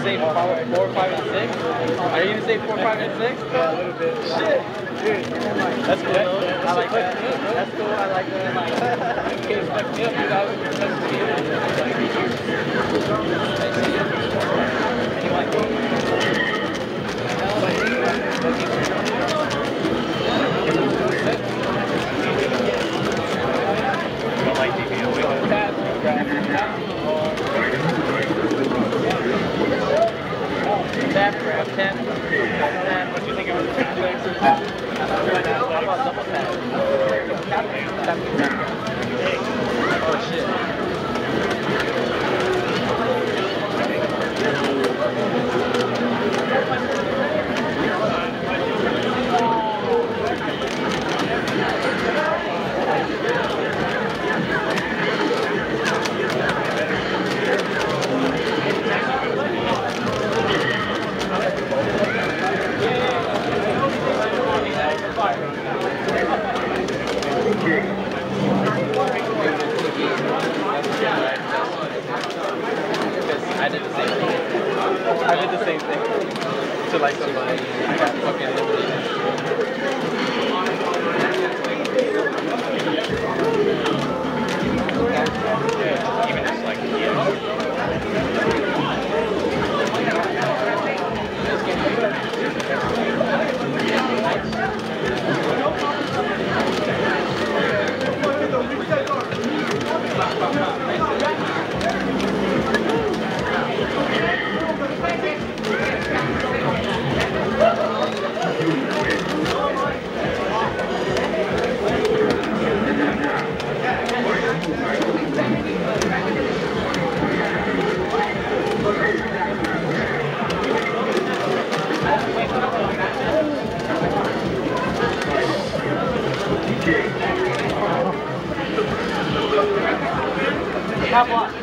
say 4, 5, and 6? Are you gonna say 4, 5, and 6? Yeah, a little bit. Shit. Dude, that's cool though. I like that. That's cool. I like that. You can't expect me up, dude. I was your best kid. Tap, grab, tap. What do you think it was? How about double tap? Oh shit. I did the same thing to like somebody. I got fucking eliminated. Even just like Top one.